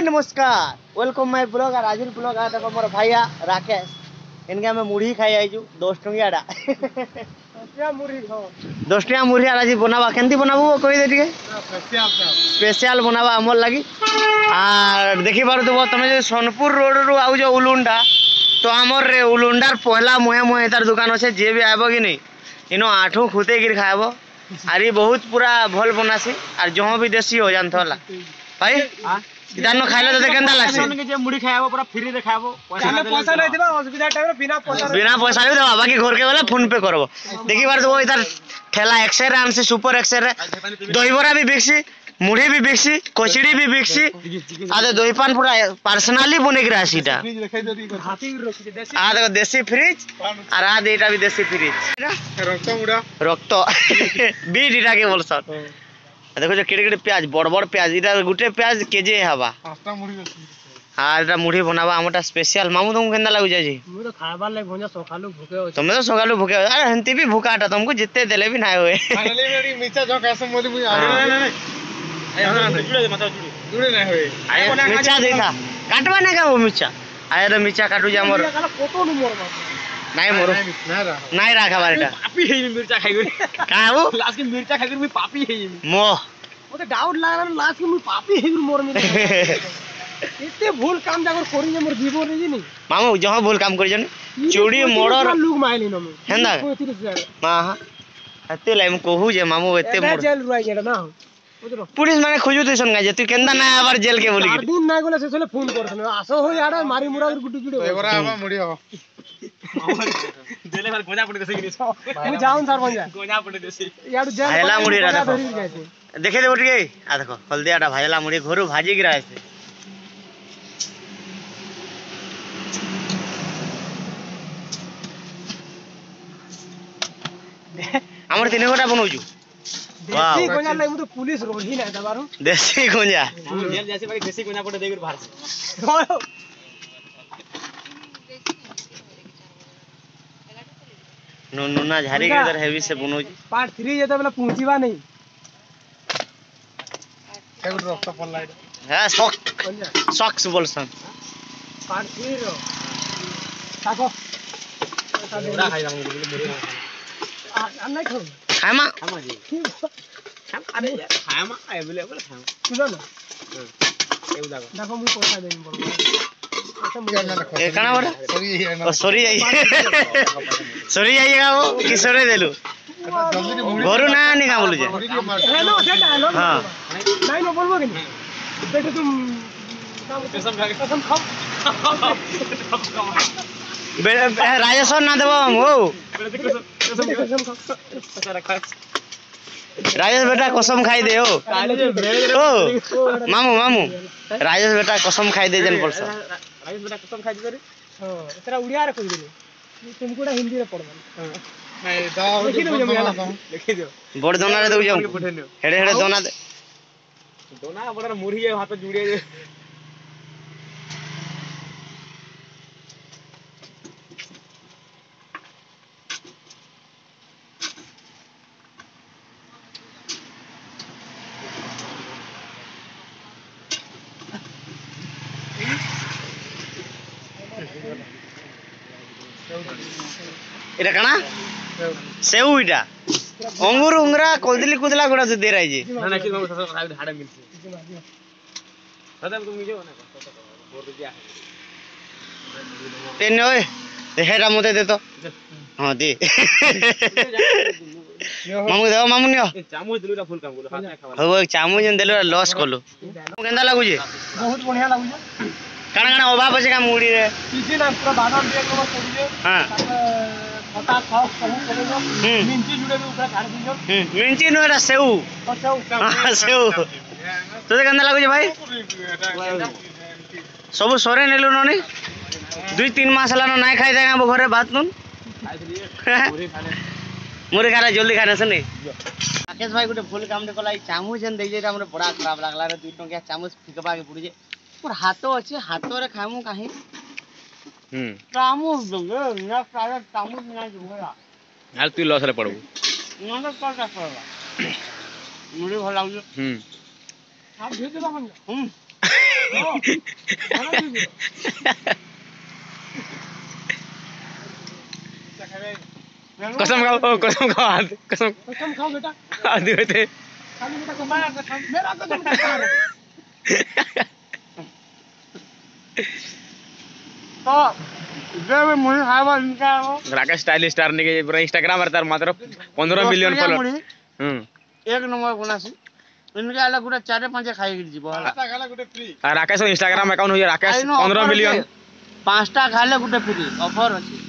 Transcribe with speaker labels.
Speaker 1: नमस्कार welcome my blog और आज ब्लॉग आ देखो मोर भाईया राकेश इनके में मुढ़ी खाई आइजु 10 टंकिया 10 टंकिया मुढ़ी आज बनावा केंती बनाबू कहि दे ଟିକେ स्पेशल बनावा हमर लागि और देखि बार तो तुम जो सोनपुर रोड रु आउ जो उलुंडा तो हमर रे उलुंडार पहला मुहे मुहे तार दुकान अच्छे जे भी आबो कि नहीं इनो आठो खुते गिर खाबो अरे बहुत पूरा भल बनासी और जहाँ भी देसी हो जानथला भाई इधर न खाइले तो केंदा लागसे के जे मुड़ी खाइबो पूरा फ्री रे खाइबो पैसा नहीं देबा असुविधा टाइम रे बिना पैसा भी देबा बाकी घर के वाला फोन पे करबो देखि बार वो इधर ठेला एक्सर आन से सुपर एक्सर रे दहीबरा भी बिकसी मुढ़ी भी बिकसी कचड़ी भी बिकसी आदे दही पान पूरा पर्सनली बने के रासीटा आ देखो देसी फ्रिज और आ देटा भी देसी फ्रिज रक्त मुड़ा रक्त बीट इटा के बोलस देखो जो केड़े प्याज बड़ बड़ प्याज इटा गुटे प्याज केजे हवा पांचटा मुढ़ी हां इटा मुढ़ी बनावा हमटा स्पेशल मामू तुम केंदा लागु जाय जी मु तो खाबार ले भोजा सकालू भूखे हो तुम तो सकालू भूखे अरे हंती भी भूखाटा तुमको जितते देले भी ना होए फाइनली मेरी मिर्चा जो कैसे मोदी मुई नहीं जुड़े मतलब जुड़े नहीं होए आए मिर्चा देखा काटवा ना का वो मिर्चा आए रे मिर्चा काटू जा मोर फोटो न मोर नहीं मोर नहीं रखा बारटा पापी है मिर्चा खाई का वो लास्ट की मिर्चा खाई मैं पापी है मो ओते डाउट लाग रहा लास्ट की मैं पापी है मोर में इतने भूल काम जाकर करी जे मोर जीवन रे नहीं मामू जहां भूल काम करी जन चूड़ी मोड़र लुक माइली न में हेंदा हां हां अते लाई म कहू जे मामू एते मोर जेल रुआई जेडा ना पुलिस माने खोजु दिसन गाजे तू केंदा ना आबार जेल के बोली दिन ना गले से चले फोन करथन आसो हो याडा मारी मुरा गुड्डू जुड़े एबरा आबा मुड़ी हो जेले बार गोजा पड़े देसी मु जाऊं सर बन जा गोजा पड़े देसी याडू जेल भायला मुड़ी रा देखो देखे दे उठ गई आ देखो हल्दियाटा भायला मुड़ी घरु भाजी गिरा है हमर तीन गोटा बनौजु देसी गोंजा ले मु तो पुलिस रोही ना दबारो देसी गोंजा जेल जैसे भाई देसी गोंजा पड़े देगर बाहर नो नुना झारी के इधर हेवी से बनोजी पार्ट 3 जेता बेला पहुंचीबा नहीं एक रक्त पल्ला हां सॉक्स बोलसन पार्ट 3 रो ताको बड़ा खाई रहा हूं आ नहीं खाओ खामा जी अरे खामा अवेलेबल खामा सुनो ना एउ देखो मु पैसा देई बोल ए काना बड़ा सॉरी आइएगा वो किसरे देलु घरु ना नहीं का बोलु जे हेलो सेट हेलो हां नहीं नो बोलबो कि बेटे तुम कसम खाओ राजेश्वर ना देबो हम हो राजेश बेटा कसम खाई दे ओ मामू राजेश बेटा कसम खाई दे जन बोलस राजेश बेटा कसम खाई दे रे हां तेरा उड़िया रे कहि दे तुमको हिंदी रे पढ़बन नहीं दाओ लिखि दो बड़ दोना रे दउ जाऊ हेडे हेडे दोना बड़ा मुड़ी है हाथ जुड़े इटा कना सेउ इटा अंगूर उंगरा कोलदिली कुदला गुडा दे राई जी ना ना कि हाडा मिलसी दादा तुम मिजो ना बोर दिया तेन ओए हेरा मते दे तो हां दे मामू दे मामू नियो चामच दिलुरा फुल काम बोलो हाथ में खावा हो चामच जन देलो लॉस कोलो केंदा लागु जे बहुत बढ़िया लागु जे काना काना अभाव আছে का मुड़ी रे किसी ना पूरा बादाम दे को पड़ी जे हां पता खाओ सब मिंची जुड़े भी ऊपर काट दीजो मिंची नो एटा सेउ सेउ तो केंदा लागु जे भाई सब सरे नेलु ननी 2-3 मास हला ना खाई देगा वो घरे भात नुन मुरे खाना जल्दी खाना सुनी राकेश भाई गोटे फुल काम देखला चामच जन दे जे हमरे बड़ा खराब लागला रे 2 टंकिया चामच फिकबा के पड़ी जे पर हाथ अच्छे हाथ रे खामु काहे चामच दे ना सारा चामच ना जुगरा यार तू लॉस रे पड़बू ना तो का पड़बा मुरे भला आप भेज दो मन कसम खाओ कसम खाओ कसम
Speaker 2: खाओ बेटा
Speaker 1: आदि होते
Speaker 2: खाली बेटा को मेरा कसम खाता है तो जब मुझे खावा इनका
Speaker 1: राकेश स्टाइलिश स्टार ने पूरा इंस्टाग्राम पर तार मात्र 15 मिलियन फॉलोअर
Speaker 2: एक नंबर बनासी इनके आला गुटा 4-5 खाई जीव पांचटा खाले गुटे फ्री
Speaker 1: राकेश इंस्टाग्राम अकाउंट हो राकेश 15 मिलियन
Speaker 2: 5टा खाले गुटे फ्री ऑफर अछि